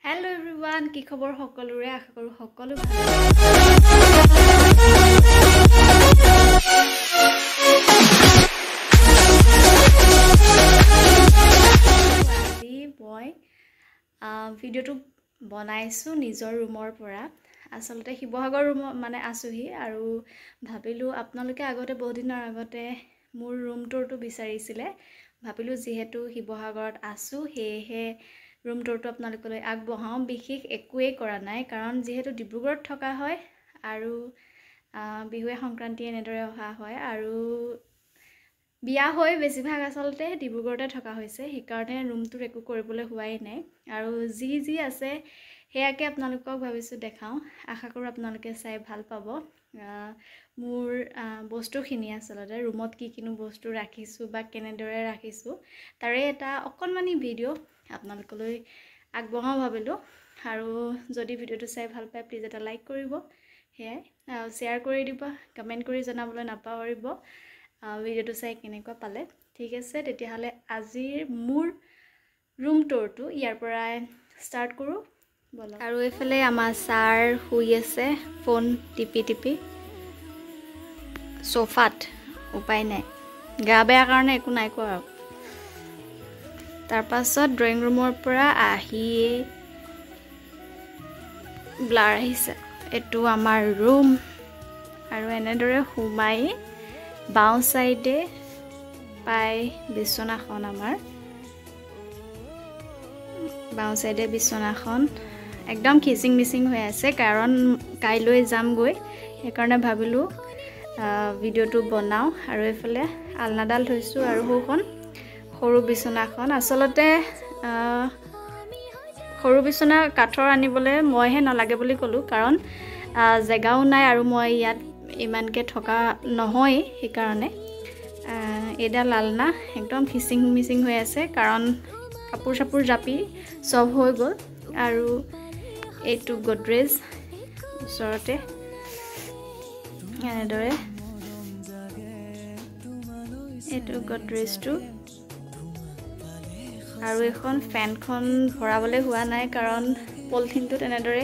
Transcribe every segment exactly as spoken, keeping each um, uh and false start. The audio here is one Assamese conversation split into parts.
Hello everyone, কি খবৰ সকলোৰে আশা কৰো সকলো আজি মই ভিডিওটো বনাইছো নিজৰ ৰুমৰ পৰা আসলতে শিৱসাগৰ ৰুম মানে আছোহি আৰু ভাবিলো আপোনালোকে আগতে বহুত দিনৰ আগতে মোৰ ৰুম টুৰটো বিচাৰিছিলে ভাবিলো যেহেতু শিৱসাগৰত আছো হেহে ৰুম টুৰটো আপোনালোকলৈ আগবঢ়াও বিশেষ একোৱে কৰা নাই কাৰণ যেহেতু ডিব্ৰুগড়ত থকা হয় আৰু বিহুৱে সংক্ৰান্তি এনেদৰে অহা হয় আৰু বিয়া হৈ বেছিভাগ আসলতে ডিব্ৰুগড়তে থকা হৈছে সেই কাৰণে ৰুম টুৰ একো কৰিবলৈ হোৱাই নাই আৰু জি জি আছে হেয়াকে আপোনালোকক ভাবিছো দেখাও আশা কৰো আপোনালোকে চাই ভাল পাব মোৰ বস্তুখিনি আসলতে ৰুমত কি কিনো বস্তু ৰাখিছো বা কেনেদৰে ৰাখিছো তাৰে এটা অকনমানি ভিডিও আপোনালোকলৈ আগবঢ়াও ভাবিলো আৰু যদি ভিডিওটো চাই ভাল পায় প্লিজ এটা লাইক কৰিব হেয়াই শেয়াৰ কৰি দিব কমেন্ট কৰি জনাবলৈ নাপাহৰিব ভিডিওটো চাই কেনেকুৱা পালে ঠিক আছে তেতিয়াহলে আজিৰ মোৰ ৰুম টুৰটো ইয়াৰ পৰা ষ্টাৰ্ট কৰো বলা আৰু এফালে আমাৰ ছাৰ শুই আছে ফোন টিপি টিপি সোফাত উপায় নাই গা বেয়া কাৰণে একো নাই কোৱা তাৰ পাছত ড্ৰয়িং ৰুমৰ পৰা আহি ব্লাৰ আহিছে এটো আমাৰ ৰুম আৰু এনেদৰে হুমাই বাও সাইডে পাই বিছনাখন আমাৰ বাও সাইডে বিছনাখন একদম খিচিং মিচিং হৈ আছে কাৰণ কাইলৈ যাম গৈ সেই কাৰণে ভাবিলো ভিডিওটো বনাও আৰু এফালে আলনাডাল থৈছো আৰু হোখন সৰু বিছনাখন আসলতে সৰু বিছনা কাঠৰ আনিবলে মইহে নালাগে বুলি কলো কাৰণ জেগাও নাই আৰু মই ইয়াত ইমানকে থকা নহয় সেই কাৰণে এডা লালনা একদম খিচিং মিচিং হৈ আছে কাৰণ কাপোৰ চাপোৰ জাপি সব হৈ গল আৰু এইটো গডৰেজ ওচৰতে এনেদৰে এইটো গডৰেজটো আৰু এখন ফেনখন ভৰাবলৈ হোৱা নাই কাৰণ পলিথিনটো তেনেদৰে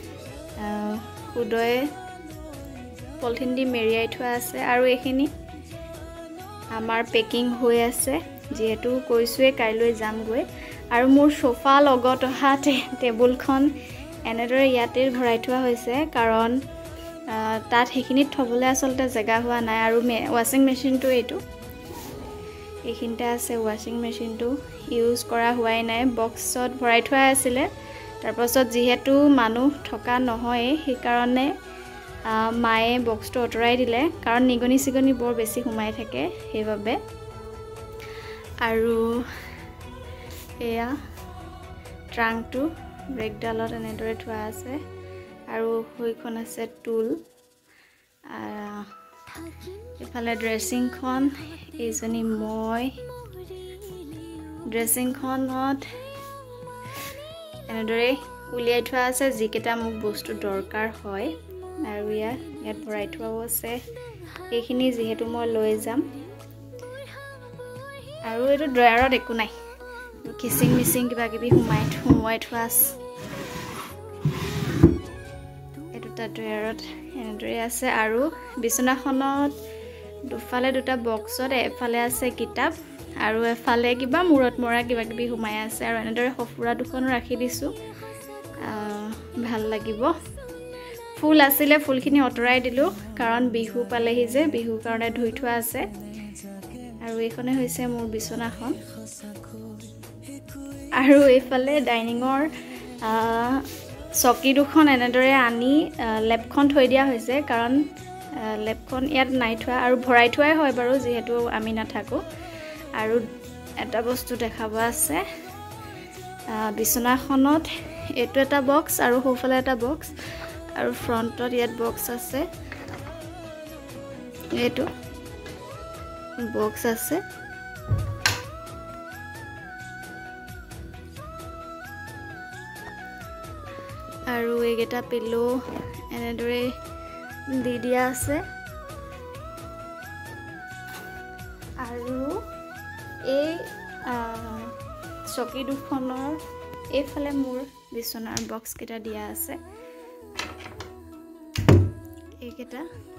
উদয়ে পলিথিন দি মেৰিয়াই থোৱা আছে আৰু এইখিনি আমাৰ পেকিং হৈ আছে যেহেতু কৈছোৱে কাইলৈ যাম গৈ আৰু মোৰ সোফা লগত অহা টেবুলখন এনেদৰে ইয়াতে ভৰাই থোৱা হৈছে কাৰণ তাত হেখিনিত থবলৈ আসলতে জায়গা হোৱা নাই আৰু ওয়াশিং মেচিনটো এইটো এইখিনতে আছে ওয়াশিং মেচিনটো ইউজ কৰা হোৱাই নাই বক্সত ভৰাই থোৱা আছিল তাৰ পাছত যেহেতু মানুহ থকা নহয় সেই কাৰণে মায়ে বক্সটো অতৰাই দিলে কাৰণ নিগনি সিগনি বৰ বেছি ঘুমাই থাকে সেইভাবে আৰু এয়া ট্ৰাংকটো ব্ৰেকডালত এনেদৰে থোৱা আছে আৰু হৈখন আছে টুল এফালে ড্ৰেছিংখন এইজনী মই ড্ৰেছিংখনত এনেদৰে উলিয়াই থোৱা আছে যিকেইটা মোক বস্তু দৰকাৰ হয় আৰু ইয়াত ইয়াত ভৰাই থোৱাও আছে এইখিনি যেহেতু মই লৈ যাম আৰু এইটো ড্ৰয়াৰত একো নাই কিচিং মিচিং কিবা কিবি হুমাই হুমাই থোৱা এইটো তা ড্ৰয়াৰত এনেদৰে আছে আৰু বিছনাখনত দুফালে দুটা বক্সত এফালে আছে কিতাপ আৰু এফালে কিবা মূৰত মৰা কিবা কিবি হুমাই আছে আৰু এনেদৰে সফুৰা দুখন ৰাখি দিছো ভাল লাগিব ফুল আছিলে ফুলখিনি অতৰাই দিলো কাৰণ বিহু পালেহি যে বিহু কাৰণে ধুই থোৱা আছে আৰু এইখনে হৈছে মোৰ বিছনাখন আৰু এইফালে ডাইনিঙৰ চকী দুখন এনেদৰে আনি লেপখন থৈ দিয়া হৈছে কাৰণ লেপখন ইয়াত নাই থোৱা আৰু ভৰাই থোৱাই হয় বাৰু যেহেতু আমি নাথাকো আৰু এটা বস্তু দেখাব আছে বিছনাখনত এইটো এটা বক্স আৰু হোফালে এটা বক্স আৰু ফ্ৰন্টত ইয়াত বক্স আছে এইটো বক্স আছে আৰু এইকেইটা পিলো এনেদৰে দি দিয়া আছে আৰু এই চকী দুখনৰ এইফালে মোৰ বিছনাৰ বক্স কেইটা দিয়া আছে এইকেইটা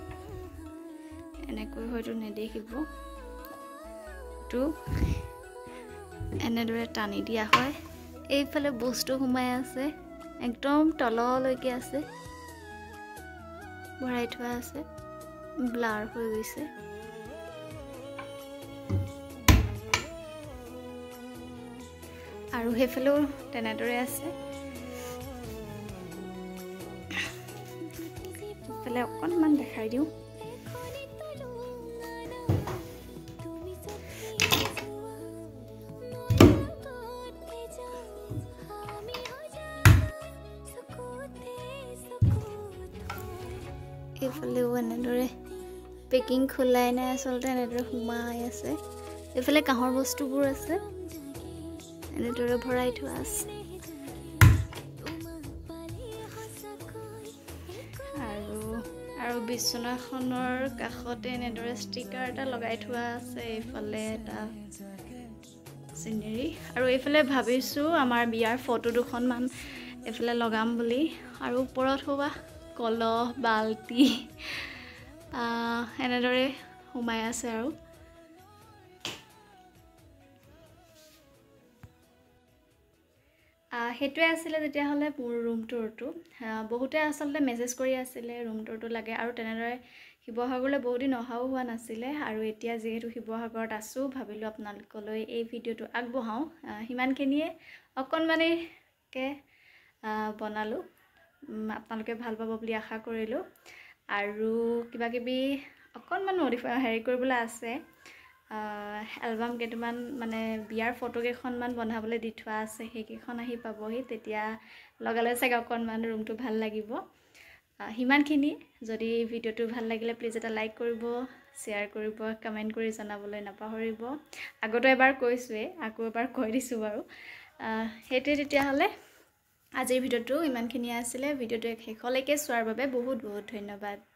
এনেকৈ হয়তো নেদেখিব তো এনেদৰে টানি দিয়া হয় এইফালে বস্তু সোমাই আছে একদম তললৈকে আছে ভৰাই থোৱা আছে ব্লাৰ হৈ গৈছে আৰু হেফালেও তেনেদৰে আছে হেফালে অকণমান দেখাই দিওঁ এইফালেও এনেদৰে পেকিং খোলাই নাই আচলতে এনেদৰে সোমাই আছে এইফালে কাঁহৰ বস্তুবোৰ আছে এনেদৰে ভৰাই থোৱা আছে আৰু আৰু বিছনাখনৰ কাষতে এনেদৰে ষ্টিকাৰ এটা লগাই থোৱা আছে এইফালে এটা চিনেৰী আৰু এইফালে ভাবিছোঁ আমাৰ বিয়াৰ ফটো দুখনমান এইফালে লগাম বুলি আৰু ওপৰত হোৱা কলহ বাল্টি এনেদৰে সোমাই আছে আৰু সেইটোৱে আছিলে তেতিয়াহ'লে মোৰ ৰুম টুৰটো বহুতে আচলতে মেছেজ কৰি আছিলে ৰুম টুৰটো লাগে আৰু তেনেদৰে শিৱসাগৰলৈ বহুত দিন অহাও হোৱা নাছিলে আৰু এতিয়া যিহেতু শিৱসাগৰত আছোঁ ভাবিলোঁ আপোনালোকলৈ এই ভিডিঅ'টো আগবঢ়াওঁ সিমানখিনিয়ে অকণমানেকৈ বনালোঁ আপোনালোকে ভাল পাব বুলি আশা কৰিলোঁ আৰু কিবা কিবি অকণমান মডিফাই হেৰি কৰিবলৈ আছে এলবাম কেইটামান মানে বিয়াৰ ফটো কেইখনমান বনাবলৈ দি থোৱা আছে সেইকেইখন আহি পাবহি তেতিয়া লগালে চাগে অকণমান ৰুমটো ভাল লাগিব সিমানখিনি যদি ভিডিঅ'টো ভাল লাগিলে প্লিজ এটা লাইক কৰিব শ্বেয়াৰ কৰিব কমেণ্ট কৰি জনাবলৈ নাপাহৰিব আগতো এবাৰ কৈছোঁৱেই আকৌ এবাৰ কৈ দিছোঁ বাৰু সেইটোৱে তেতিয়াহ'লে আজিৰ ভিডিঅ'টো ইমানখিনি আছিলে ভিডিঅ'টো শেষলৈকে চোৱাৰ বাবে বহুত বহুত ধন্যবাদ